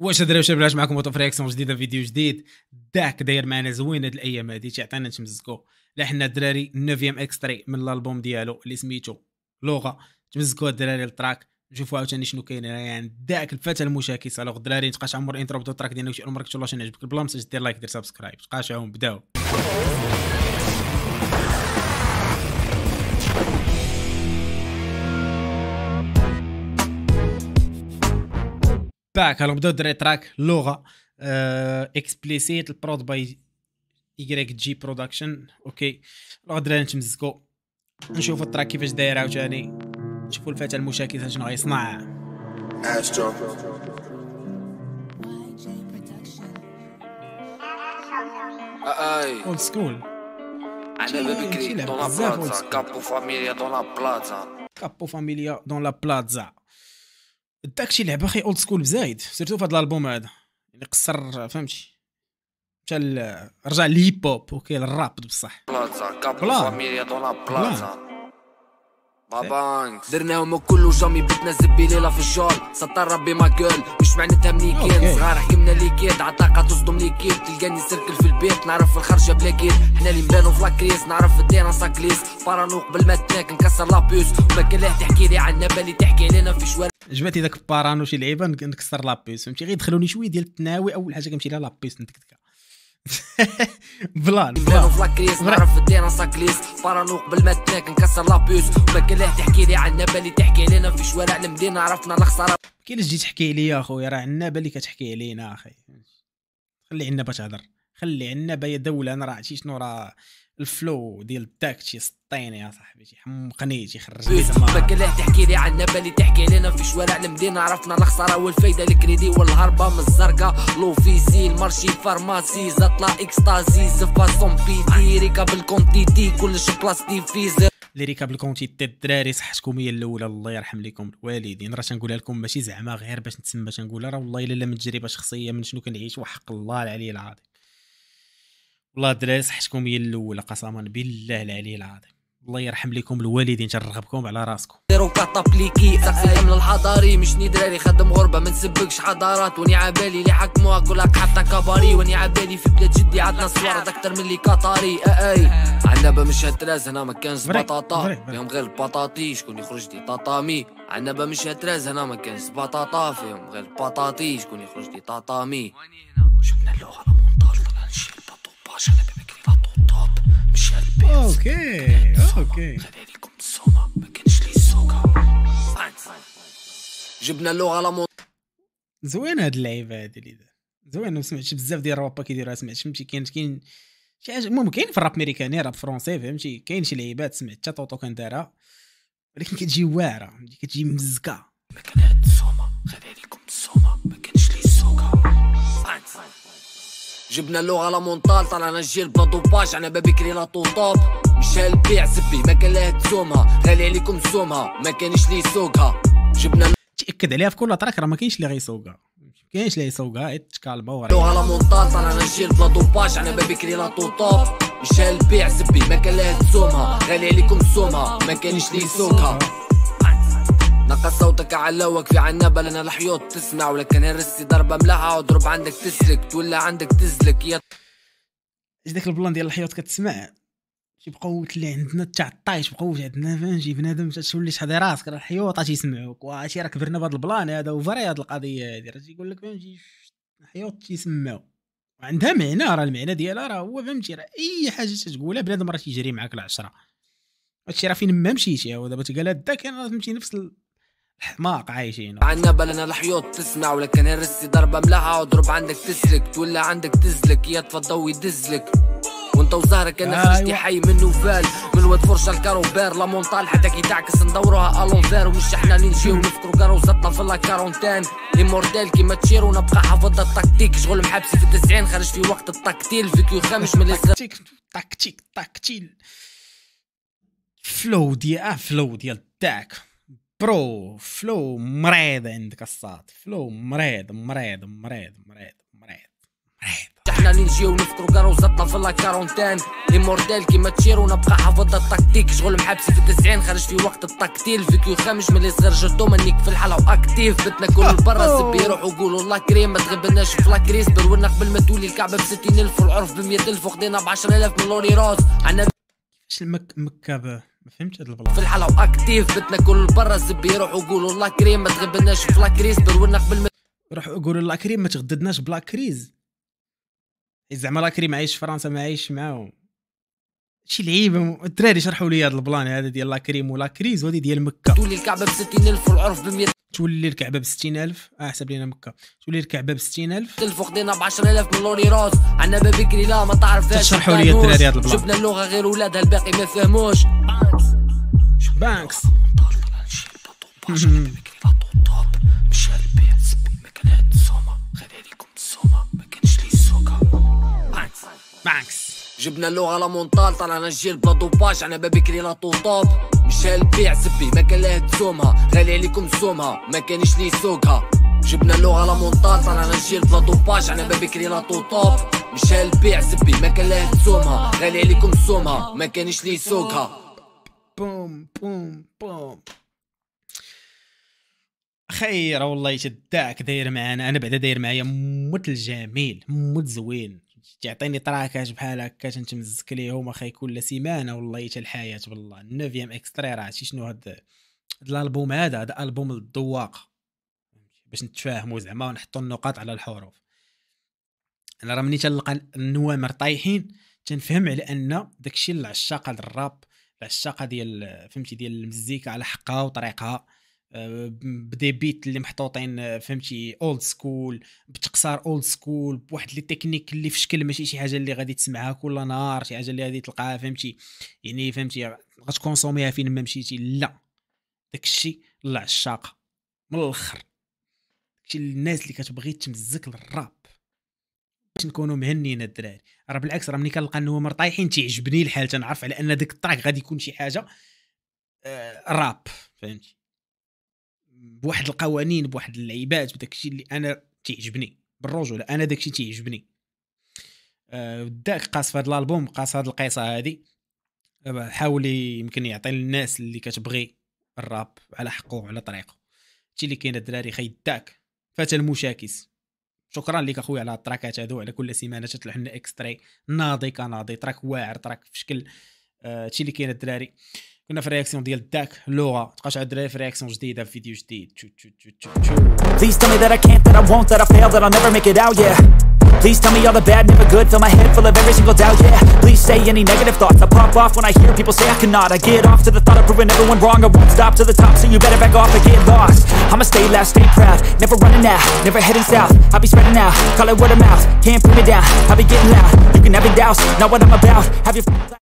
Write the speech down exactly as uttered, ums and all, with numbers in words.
واش دراري شباب علاش معكم اوتوفرياكسيون جديده فيديو جديد داك داير معنا زوين هاد الايام هادي تعطينا نتمزكو لا حنا الدراري نوفيام اكستري من الالبوم ديالو اللي سميتو لغه تمزكو الدراري التراك نشوفوا عاوتاني شنو كاين يعني داك الفتى المشاكس. الوغ الدراري تبقاش عمر انترو بدو التراك ديالنا شي عمرك تشوف شنو عجبك البلا مسج دير لايك دير سبسكرايب تبقاش عاون بداو باك. هلو بداو الدراري تراك لغه اكسبليسيت البرود باي ايغريك جي برودكشن. اوكي لو الدراري نتمزكو نشوفوا التراك كيفاش داير عاوتاني نشوفوا الفتى المشاكس شنو غيصنع. Astro. اي اولد سكول انا بكري دون لا بلازا كابو فاميليا دون لا بلازا كابو فاميليا دون لا بلازا. داكشي لعبه اخي اولد سكول بزايد سيرتو في هذا الالبوم هذا اللي قصر فهمتي مشى رجع للهيب هوب اوكي للراب بصح بلازا كابو بلان. فاميليا دون لا بلازا بابانك درناهم كله جامي بيتنا زبي ليلة في الجول سطر ربي ما قال مش معناتها منيكين أوكي. صغار حكمنا ليكيد عطاقة تصدم ليكيد تلقاني سيركل في البيت نعرف في الخرجة بلا كيد حنا اللي نبانو في لاكريس نعرف في الديرة ساكليس بارانو قبل ما تناك نكسر لابوس وما كان ليه تحكي لي عنا بالي تحكي علينا في شوارع جبتي داك بارانو شي لعيبه نكسر لابيس فهمتي غير دخلوني شويه ديال التناوي اول حاجه كنمشي لها لابيس نتكتكا بلان نبانو في بلان لاكريس نعرف في الديرة ساكليس بارانو قبل ما تناك نكسر لابوس وما كان ليه تحكي لي عنا بالي تحكي علينا في شوارع المدينة عرفنا الخسارة كاينش تجي تحكي عليا اخويا راه عنابه اللي كتحكي علينا اخي خلي عنابه تهضر خلي عنابه يا دوله انا راه عرفتي شنو راه الفلو ديال داك شي سطيني يا صاحبي شي حمقني شي خرجني ما تما كان ليه تحكي لي عنا بالي تحكي علينا في شوارع المدينة عرفنا الخسارة والفايدة الكريدي والهربة من الزرقاء لوفيسي المارشي فارماسي زطلة اكستازي زفاسون بيتي ريكا بالكونتيتي كلش بلاستي فيزر اللي ريكاب الكونتيتي الدراري صحتكم هي الاولى الله يرحم لكم الوالدين راه تنقولها لكم ماشي زعما غير باش نتسمى تنقولها راه والله الا من تجربه شخصيه من شنو كنعيش وحق الله العلي العظيم والله الدراري صحتكم هي الاولى قسما بالله العلي العظيم الله يرحم لكم الوالدين تنرغبكم على راسكم. ديرو كطابليكي ساكسي الامن الحضاري مشني دراري خدم غربة ما نسبكش حضارات وني عبالي اللي حكموها كلها حتى كباري وني عبالي في بلاد جدي عندنا صوار اكتر من اللي قطري اي عنابة مش هتراز هنا ما كانش بري، بطاطا بري، بري. فيهم غير البطاطي شكون يخرج لي طاطامي عنابة مش هتراز هنا ما كانش بطاطا فيهم غير البطاطي شكون يخرج لي طاطامي جبنا اللغة على مونتاج طلع نشيل الباطو باش انا ببكري باطو طوب مش البيت اوكي اوكي خليلكم السومة ما كانش لي السوكة جبنا اللغة على مونتاج زوين هاد اللعيبه هادي اللي دار زوين ما سمعتش بزاف ديال الرابا كيديروها سمعت فهمتي كاين كاين شي حاجه المهم كاين في الراب امريكاني راب فرونسي فهمتي كاين شي لعيبات سمعت حتى طوطو كان دارها ولكن كتجي واعره كتجي مزكه. ما كان هاد السومة خليلكم السومة ما كانش لي السوكة جبنا اللغة على مونطال طلعنا الجيل بلا دوباج انا ببكري لا طوطاب مش هالبيع زبي ما كان لها تسومها غالي عليكم سومها ما كانش لي سوقها جبنا تاكد عليها في كل تراك راه ما كاينش اللي غيسوقها كاينش اللي يسوقها تكالما ورا اللغة على مونطال طلعنا الجيل بلا دوباج انا ببكري لا طوطاب مش هالبيع زبي ما كان لها تسومها غالي عليكم سومها ما كانش لي سوقها نقص صوتك علوك في عنابة لنا الحيوط تسمع ولكن هرسي ضربة ملاحة وضرب عندك تسلك تولى عندك تزلك يا اش داك البلان ديال الحيوط كتسمع شي بقوت اللي عندنا تاع الطايش بقوت عندنا فهمتي بنادم تولي تحضي راسك راه الحيوط تيسمعوك واشي راه كبرنا بهذا البلان هذا وفري هذه القضيه هذه راه تيقول لك فهمتي الحيوط تيسمعوا وعندها معنى راه المعنى ديالها راه هو فهمتي راه اي حاجه تقولها بنادم راه تيجري معاك العشره هادشي راه فين ما مشيتي ودابا تقال هدا كان فهمتي نفس الحماق عايشين عنابة لنا الحيوط تسمع ولكن هرسي ضربة ملاحة وضرب عندك تسلك تولى عندك تزلك يا تفضل يدزلك وانت وزهرك انا خرجتي أيوة. حي من وفال من واد فرشة الكاروبير لا مونطال حتى كي تعكس ندوروها الونفير ومش احنا اللي نجيو نفكرو كاروزاتنا في لاكارونتين لي مورتيل كيما تشيرو نبقى حافظ التكتيك شغل محبسي في التسعين خرج في وقت التكتيل فيكيو خامش من تكتيك تكتيك تكتيل فلو ديال فلو ديال تاك برو فلو مريض عندك الصاد فلو مريض مريض مريض مريض مريض مريض احنا اللي نجيو نفكرو كاروزاتنا في لا كارونتين ايمورتال كيما تشيرو نبقى حافظ التكتيك شغل محبسي في التسعين خرج في وقت التكتيل فيكيو خامج ملي صغير جرتو منيك في الحاله واكتيف بتنا كل برا الزبي يروحوا يقولوا لا كريم ما تغبناش في لاكريس برولنا قبل ما تولي الكعبه ب ستين ألف والعرف ب مية ألف وخدينا ب عشرة آلاف من لوري روز عنا اش المك مكه ما فهمتش هاد البلاصه في الحاله واكتيف بتنا كل برا الزبي يروحوا يقولوا لا كريم ما تغبناش في لاكريس برولنا قبل ما يروحوا يقولوا لا كريم ما تغددناش بلا كريز زعما لا كريم عايش في فرنسا ما عايش معاهم شي لعيبه الدراري شرحوا لي هذا البلان هذا ديال لا كريم ولا كريز وهذه ديال مكه تولي الكعبه ب ستين ألف والعرف ب مية تولي الكعبه ب ستين ألف اه حسب لينا مكه تولي الكعبه ب ستين ألف ألف وخدينا ب عشرة آلاف من لوري روز عنا بكري لا ما تعرفهاش شرحوا لي الدراري هذا البلان جبنا اللغه غير ولادها الباقي ما فهموش بانكس مشى البيع سبي ما كان هاد السومه غالي عليكم السومه ما كانش لي السوكه بانكس جبنا اللغه لا مونطال طلعنا الجيل بلا دوباج عنا بكري لا طوطوب مشى البيع سبي ما كان لها تسومها غالي عليكم السومها ما كانش لي سوقها جبنا اللغه لا مونطال طلعنا الجيل بلا دوباج عنا بكري لا طوطوب مشى البيع سبي ما كان لها تسومها غالي عليكم السومها ما كانش لي سوقها بوم بوم بوم خير والله تداك داير معانا انا بعدا داير معايا موت الجميل موت زوين تعطيني طراكات بحال هكا تنتمزك ليهم اخي كل سيمانه والله حتى الحياه بالله النوفيام اكسترا راه عرفتي شنو هاد هاد الالبوم هذا هذا البوم الذواق باش نتفاهموا زعما ونحطوا النقاط على الحروف انا راه مني تلقى النوامر طايحين تنفهم على ان داكشي العشاقه الراب العشاقه ديال فهمتي ديال المزيكا على حقها وطريقها بدي بيت اللي محطوطين فهمتي اولد سكول بتقصار اولد سكول بواحد لي تكنيك اللي في شكل ماشي شي حاجه اللي غادي تسمعها كل نهار شي حاجه اللي غادي تلقاها فهمتي يعني فهمتي غتكونسوميها فين ما مشيتي لا داكشي للعشاقه من الاخر داكشي للناس اللي كتبغي تمزك للراب باش نكونوا مهنيين الدراري راه بالعكس راه ملي كنلقى انهم طايحين تيعجبني الحال تنعرف على ان داك الطراك غادي يكون شي حاجه آه راب فهمتي بواحد القوانين بواحد اللعيبات بداك الشيء اللي انا تيعجبني بالرجوله انا داك الشيء تيعجبني أه داك قاص في هذا الالبوم قاص هذه القصه هذه حاول يمكن يعطي للناس اللي كتبغي الراب على حقه وعلى طريقه هادشي اللي كاين الدراري خي داك فات المشاكس شكرا لك اخويا على التراكات هادو على كل سيمانه تطلع لنا اكستري ناضي كناضي تراك واعر تراك في شكل هادشي اللي كاين الدراري كنا في رياكسيون ديال داك اللغه تبقاش على الدراري في رياكسيون جديده في فيديو جديد تشو تشو تشو تشو Please tell me that I can't, that I won't, that I fail, that I'll never make it out, yeah. Please tell me all the bad, never good, fill my head full of every single doubt, yeah. Please say any negative thoughts, I pop off when I hear people say I cannot. I get off to the thought of proving everyone wrong, I won't stop to the top, so you better back off and get lost. I'ma stay loud, stay proud, never running out, never heading south. I'll be spreading out, call it word of mouth, can't put me down, I'll be getting loud. You can have it douse, not what I'm about, have your